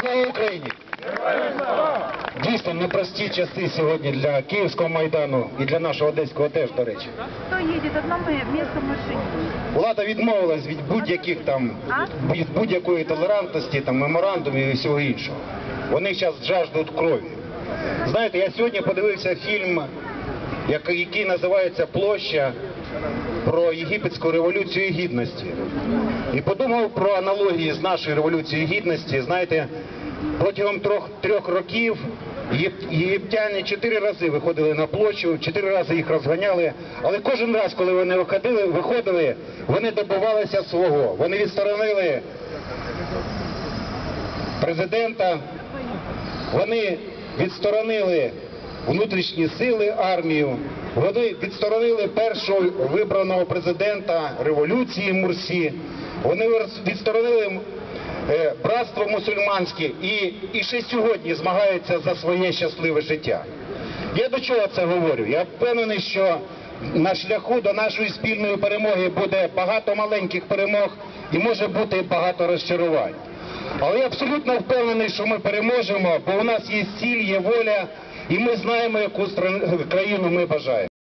Слава Україні! Дійсно непрості часи сьогодні для Київського Майдану і для нашого Одеського теж, до речі. Хто їде? Одна місце в машині. Влада відмовилась від будь-яких там, від будь-якої толерантності, там, меморандумів і всього іншого. Вони зараз жаждуть крові. Знаєте, я сьогодні подивився фільм, який називається «Площа», про Єгипетську революцію гідності. І подумав про аналогії з нашою революцією гідності. Знаєте, протягом трьох років єгиптяни 4 рази виходили на площу, 4 рази їх розганяли, але кожен раз, коли вони виходили, вони добивалися свого. Вони відсторонили президента, вони відсторонили внутрішні сили, армію, вони відсторонили першого вибраного президента революції Мурсі, вони відсторонили братство мусульманське і ще сьогодні змагаються за своє щасливе життя. Я до чого це говорю? Я впевнений, що на шляху до нашої спільної перемоги буде багато маленьких перемог і може бути багато розчарувань. Але я абсолютно впевнений, що ми переможемо, бо у нас є ціль, є воля, і ми знаємо, яку країну ми бажаємо.